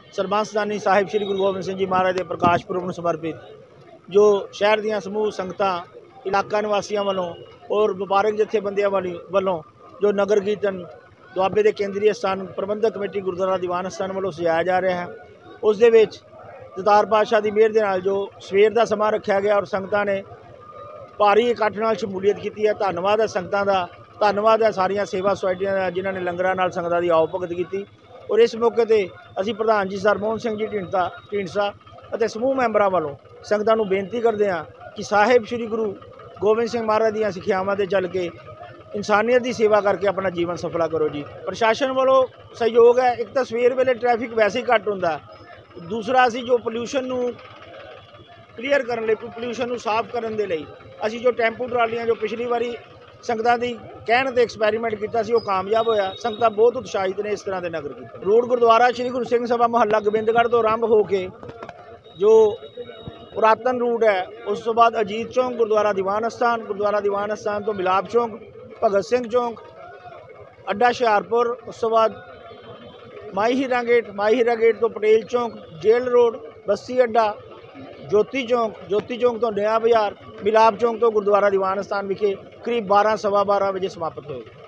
ਸਰਬੰਸਦਾਨੀ ਸਾਹਿਬ श्री गुरु गोबिंद सिंह जी महाराज के प्रकाश पुरब ਨੂੰ समर्पित जो शहर ਦੀਆਂ समूह संगतां इलाका निवासियों वालों और ਵਪਾਰਕ ਜਥੇਬੰਦੀਆਂ वालों जो नगर कीर्तन ਦੁਆਬੇ ਦੇ ਕੇਂਦਰੀ ਸਥਾਨ ਪ੍ਰਬੰਧਕ ਕਮੇਟੀ ਗੁਰਦੁਆਰਾ ਦੀਵਾਨ ਸਥਾਨ ਵੱਲੋਂ ਸਜਾਇਆ ਜਾ ਰਿਹਾ ਹੈ। ਉਸ ਦੇ ਵਿੱਚ ਦਤਾਰ ਪਾਤਸ਼ਾਹ ਦੀ ਮਿਹਰ ਦੇ ਨਾਲ जो ਸਵੇਰ ਦਾ ਸਮਾਂ ਰੱਖਿਆ ਗਿਆ और ਸੰਗਤਾਂ ਨੇ भारी इकट्ठ नाल शमूलीयत की है। धन्यवाद है संगतां दा, धन्यवाद है सारिया सेवा सोसाइटियां दा जिन्हां ने लंगरां नाल संगतां दी आओ भगत की। और इस मौके ते असीं प्रधान जी सर मोहन सिंह जी ढींडसा अते समूह मैंबरां वालों संगतां नूं बेनती करदे हां कि साहिब श्री गुरु गोबिंद सिंह महाराज दीआं सिक्ख्यावां ते चल के इंसानियत की सेवा करके अपना जीवन सफला करो जी। प्रशासन वालों सहयोग है। एक तो सवेर वेले ट्रैफिक वैसे ही घट हुंदा, दूसरा असीं जो पोल्यूशन नूं क्लीयर करने पोल्यूशन साफ करने के लिए असी जो टैंपू ट्रालियां जो पिछली बारी संगतां दी कहण ते एक्सपैरीमेंट किया वो कामयाब होया। संगतां बहुत उत्साहित ने इस तरह के नगर कीर्तन। रोड गुरुद्वारा श्री गुरु सिंह सभा मुहल्ला गोबिंदगढ़ तो आरंभ होकर जो पुरातन रूट है उस तो बाद अजीत चौक गुरुद्वारा दीवान स्थान तो मिलाप चौक भगत सिंह चौक अड्डा हुशियारपुर उस तो बाद माई हीरा गेट तो पटेल चौक जेल रोड बस्ती अड्डा ज्योति चौक तो नया बाजार मिलाप चौक तो गुरुद्वारा दीवान स्थान विखे करीब 12 सवा 12 बजे समाप्त होएगा।